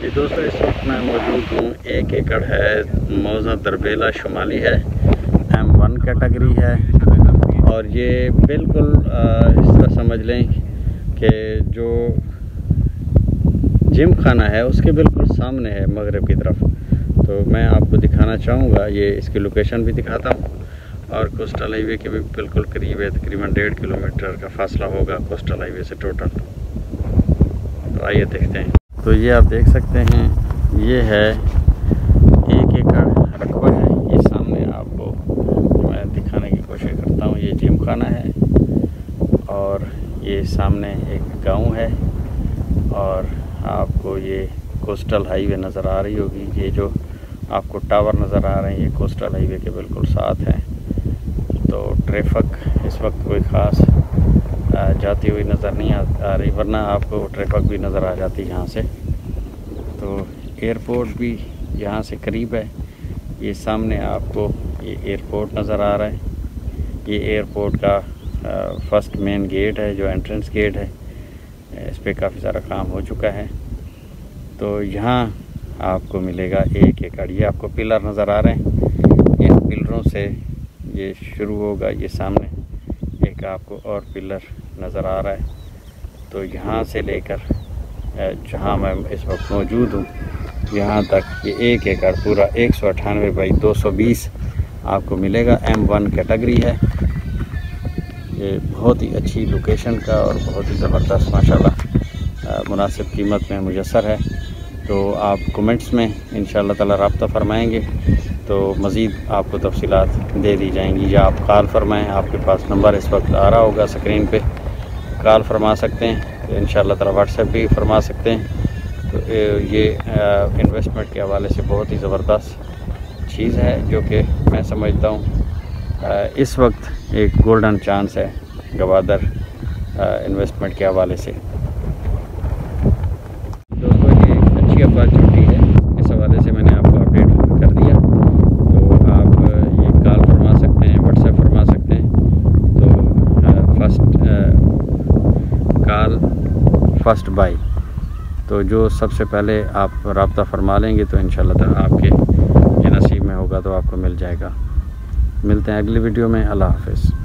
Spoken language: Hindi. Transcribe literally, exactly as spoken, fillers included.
जी दोस्तों, इस वक्त मैं मौजूद हूँ। एक एकड़ है, मौजा दरबेला शुमाली है, एम वन कैटेगरी है। और ये बिल्कुल इस तरह समझ लें कि जो जिम खाना है उसके बिल्कुल सामने है मगरिब की तरफ। तो मैं आपको दिखाना चाहूँगा, ये इसकी लोकेशन भी दिखाता हूँ और कोस्टल हाईवे के भी बिल्कुल करीब है। तकरीबन डेढ़ किलोमीटर का फासला होगा कोस्टल हाईवे से टोटल। तो आइए देखते हैं। तो ये आप देख सकते हैं, ये है एक एकड़ रकबा है। ये सामने आपको मैं दिखाने की कोशिश करता हूँ। ये जिम खाना है और ये सामने एक गांव है और आपको ये कोस्टल हाईवे नज़र आ रही होगी। ये जो आपको टावर नज़र आ रहे हैं, ये कोस्टल हाईवे के बिल्कुल साथ हैं। तो ट्रैफिक इस वक्त कोई ख़ास जाती हुई नज़र नहीं आ रही, वरना आपको ट्रैफिक भी नज़र आ जाती है यहाँ से। तो एयरपोर्ट भी यहाँ से करीब है। ये सामने आपको ये एयरपोर्ट नज़र आ रहा है। ये एयरपोर्ट का फर्स्ट मेन गेट है, जो एंट्रेंस गेट है। इस पर काफ़ी सारा काम हो चुका है। तो यहाँ आपको मिलेगा एक एकड़। ये आपको पिलर नज़र आ रहे हैं, इन पिलरों से ये शुरू होगा। ये सामने एक आपको और पिलर नज़र आ रहा है। तो यहाँ से लेकर जहाँ मैं इस वक्त मौजूद हूँ, यहाँ तक ये एक एकड़ पूरा एक सौ अट्ठानवे बाई दो सौ बीस आपको मिलेगा। एम वन कैटेगरी है। ये बहुत ही अच्छी लोकेशन का और बहुत ही ज़बरदस्त माशाल्लाह मुनासिब कीमत में मुयस्सर है। तो आप कमेंट्स में इंशाअल्लाह ताला रब्ता फरमाएंगे तो मज़ीद आपको तफसीलात दे दी जाएंगी, या आप कॉल फरमाएँ। आपके पास नंबर इस वक्त आ रहा होगा स्क्रीन पे, कॉल फरमा सकते हैं। तो इंशाअल्लाह ताला व्हाट्सएप भी फरमा सकते हैं। तो ये इन्वेस्टमेंट के हवाले से बहुत ही ज़बरदस्त चीज़ है, जो कि मैं समझता हूँ इस वक्त एक गोल्डन चांस है गवादर इन्वेस्टमेंट के हवाले से। दोस्तों, ये अच्छी अपॉर्चुनिटी है, इस हवाले से मैंने आपको अपडेट कर दिया। तो आप ये कॉल फरमा सकते हैं, व्हाट्सएप फरमा सकते हैं। तो फर्स्ट कॉल फर्स्ट बाई, तो जो सबसे पहले आप रब्ता फरमा लेंगे तो इंशाअल्लाह ताला आपके ये नसीब में होगा तो आपको मिल जाएगा। मिलते हैं अगली वीडियो में। अल्लाह हाफ़िज़।